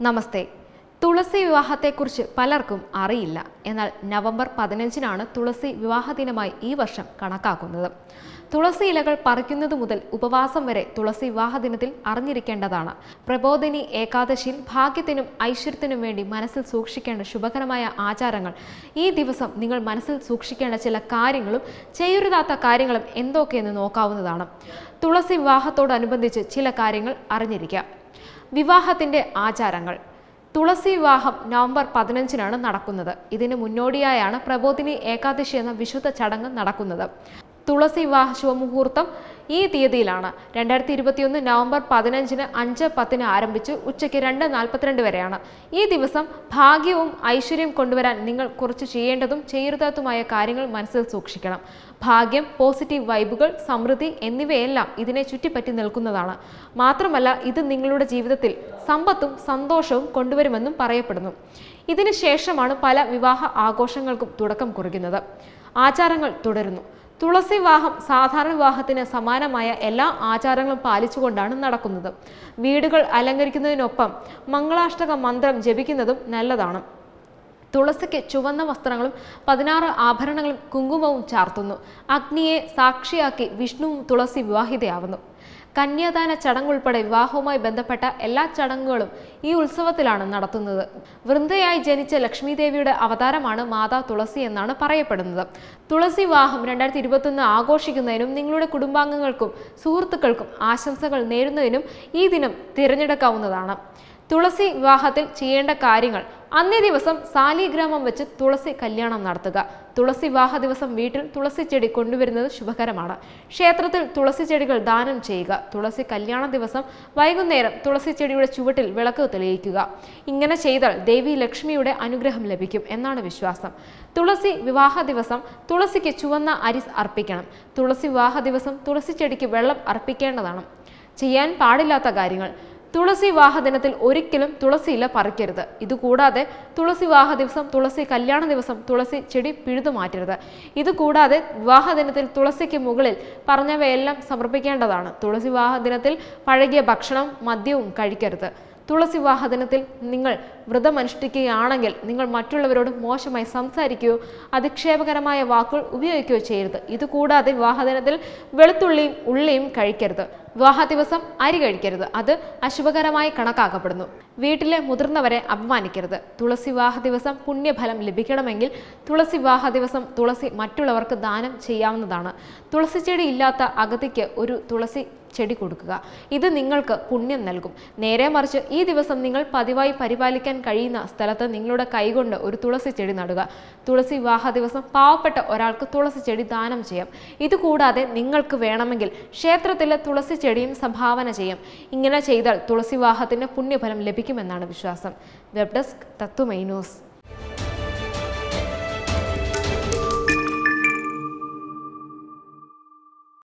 നമസ്തേ. തുളസി വിവാഹത്തെക്കുറിച്ച് പലർക്കും അറിയില്ല. എന്നാൽ നവംബർ 15-നാണ് തുളസി വിവാഹ ദിനമായി ഈ വർഷം കണക്കാക്കുന്നത്. തുളസി ഇലകൾ പറിക്കുന്നത് മുതൽ ഉപവാസം വരെ തുളസി വിവാഹ ദിനത്തിൽ അറിഞ്ഞിരിക്കേണ്ടതാണ്. പ്രബോധിനി ഏകാദശിയിൽ ഭാഗ്യത്തിനും ഐശ്വര്യത്തിനും വേണ്ടി മനസ്സിൽ സൂക്ഷിക്കേണ്ട ശുഭകരമായ ആചാരങ്ങൾ, ഈ ദിവസം നിങ്ങൾ മനസ്സിൽ സൂക്ഷിക്കേണ്ട ചില കാര്യങ്ങളും ചെയ്യരുതാത്ത കാര്യങ്ങളും എന്തൊക്കെയെന്ന് നോക്കാവുന്നതാണ്. തുളസി വിവാഹത്തോടനുബന്ധിച്ച് ചില കാര്യങ്ങൾ അറിഞ്ഞിരിക്കാം. വിവാഹത്തിന്റെ ആചാരങ്ങൾ. തുളസി വിവാഹം നവംബർ 15-നാണ് നടക്കുന്നത്. ഇതിന് മുന്നോടിയായാണ് പ്രബോധിനി ഏകാദശി എന്ന വിശുദ്ധ ചടങ്ങ് നടക്കുന്നത്. തുളസി വിവാഹ ശുഭമുഹൂർത്തം ഈ തീയതിയിലാണ്. 2021 നവംബർ 15-ന് 5:10 ആരംഭിച്ച് ഉച്ചയ്ക്ക് 2:42 വരെയാണ്. ഈ ദിവസം ഭാഗ്യവും ഐശ്വര്യം കൊണ്ടുവരാൻ നിങ്ങൾ കുറച്ച് ചെയ്യേണ്ടതും ചെയ്യരുതാത്തതുമായ കാര്യങ്ങൾ മനസ്സിൽ സൂക്ഷിക്കണം. ഭാഗ്യം, പോസിറ്റീവ് വൈബുകൾ, സമൃദ്ധി എന്നിവയെല്ലാം ഇതിനെ ചുറ്റിപ്പറ്റി നിൽക്കുന്നതാണ്. മാത്രമല്ല, ഇത് നിങ്ങളുടെ ജീവിതത്തിൽ സമ്പത്തും സന്തോഷവും കൊണ്ടുവരുമെന്നും പറയപ്പെടുന്നു. ഇതിന് ശേഷമാണ് പല വിവാഹ ആഘോഷങ്ങൾക്കും തുടക്കം കുറിക്കുന്നത്. ആചാരങ്ങൾ തുടരുന്നു. തുളസി വിവാഹം സാധാരണ വിവാഹത്തിന് സമാനമായ എല്ലാ ആചാരങ്ങളും പാലിച്ചുകൊണ്ടാണ് നടക്കുന്നത്. വീടുകൾ അലങ്കരിക്കുന്നതിനൊപ്പം മംഗളാഷ്ടക മന്ത്രം ജപിക്കുന്നതും നല്ലതാണ്. തുളസിക്ക് ചുവന്ന വസ്ത്രങ്ങളും 16 ആഭരണങ്ങളും കുങ്കുമവും ചാർത്തുന്നു. അഗ്നിയെ സാക്ഷിയാക്കി വിഷ്ണുവും തുളസി വിവാഹിതയാവുന്നു. കന്യാദാന ചടങ്ങുൾപ്പെടെ വിവാഹവുമായി ബന്ധപ്പെട്ട എല്ലാ ചടങ്ങുകളും ഈ ഉത്സവത്തിലാണ് നടത്തുന്നത്. വൃന്ദയായി ജനിച്ച ലക്ഷ്മി ദേവിയുടെ അവതാരമാണ് മാതാ തുളസി എന്നാണ് പറയപ്പെടുന്നത്. തുളസി വിവാഹം 2021 ആഘോഷിക്കുന്നതിനും നിങ്ങളുടെ കുടുംബാംഗങ്ങൾക്കും സുഹൃത്തുക്കൾക്കും ആശംസകൾ നേരുന്നതിനും ഈ ദിനം തിരഞ്ഞെടുക്കാവുന്നതാണ്. തുളസി വിവാഹത്തിൽ ചെയ്യേണ്ട കാര്യങ്ങൾ. അന്നേ ദിവസം സാലിഗ്രാമം വെച്ച് തുളസി കല്യാണം നടത്തുക. തുളസി വിവാഹ ദിവസം വീട്ടിൽ തുളസി ചെടി കൊണ്ടുവരുന്നത് ശുഭകരമാണ്. ക്ഷേത്രത്തിൽ തുളസി ചെടികൾ ദാനം ചെയ്യുക. തുളസി കല്യാണ ദിവസം വൈകുന്നേരം തുളസി ചെടിയുടെ ചുവട്ടിൽ വിളക്ക് തെളിയിക്കുക. ഇങ്ങനെ ചെയ്താൽ ദേവി ലക്ഷ്മിയുടെ അനുഗ്രഹം ലഭിക്കും എന്നാണ് വിശ്വാസം. തുളസി വിവാഹ ദിവസം തുളസിക്ക് ചുവന്ന അരി അർപ്പിക്കണം. തുളസി വിവാഹ ദിവസം തുളസി ചെടിക്ക് വെള്ളം അർപ്പിക്കേണ്ടതാണ്. ചെയ്യാൻ പാടില്ലാത്ത കാര്യങ്ങൾ. തുളസി വിവാഹ ദിനത്തിൽ ഒരിക്കലും തുളസി ഇല പറിക്കരുത്. ഇതുകൂടാതെ തുളസി വിവാഹ ദിവസം, തുളസി കല്യാണ ദിവസം തുളസി ചെടി പിഴുതു മാറ്റരുത്. ഇതുകൂടാതെ വിവാഹ ദിനത്തിൽ തുളസിക്ക് മുകളിൽ പറഞ്ഞവയെല്ലാം സമർപ്പിക്കേണ്ടതാണ്. തുളസി വിവാഹ ദിനത്തിൽ പഴകിയ ഭക്ഷണം, മദ്യവും കഴിക്കരുത്. തുളസി വിവാഹ ദിനത്തിൽ നിങ്ങൾ വ്രതമനുഷ്ഠിക്കുകയാണെങ്കിൽ നിങ്ങൾ മറ്റുള്ളവരോട് മോശമായി സംസാരിക്കുകയോ അധിക്ഷേപകരമായ വാക്കുകൾ ഉപയോഗിക്കുകയോ ചെയ്യരുത്. ഇതുകൂടാതെ വിവാഹ ദിനത്തിൽ വെളുത്തുള്ളിയും ഉള്ളിയും കഴിക്കരുത്. വിവാഹ ദിവസം അരി കഴിക്കരുത്. അത് അശുഭകരമായി കണക്കാക്കപ്പെടുന്നു. വീട്ടിലെ മുതിർന്നവരെ അപമാനിക്കരുത്. തുളസി വിവാഹ ദിവസം പുണ്യഫലം ലഭിക്കണമെങ്കിൽ തുളസി വിവാഹ ദിവസം തുളസി മറ്റുള്ളവർക്ക് ദാനം ചെയ്യാവുന്നതാണ്. തുളസി ചെടി ഇല്ലാത്ത അഗതിക്ക് ഒരു തുളസി ചെടി കൊടുക്കുക. ഇത് നിങ്ങൾക്ക് പുണ്യം നൽകും. നേരെ മറിച്ച് ഈ ദിവസം നിങ്ങൾ പതിവായി പരിപാലിക്കാൻ കഴിയുന്ന സ്ഥലത്ത് നിങ്ങളുടെ കൈകൊണ്ട് ഒരു തുളസി ചെടി നടുക. തുളസി വിവാഹ ദിവസം പാവപ്പെട്ട ഒരാൾക്ക് തുളസി ചെടി ദാനം ചെയ്യാം. ഇതുകൂടാതെ നിങ്ങൾക്ക് വേണമെങ്കിൽ ക്ഷേത്രത്തിലെ തുളസി ചെടിയും സംഭാവന ചെയ്യാം. ഇങ്ങനെ ചെയ്താൽ തുളസി വിവാഹത്തിന് പുണ്യഫലം ലഭിക്കുമെന്നാണ് വിശ്വാസം. Web desk Tatwamayi news.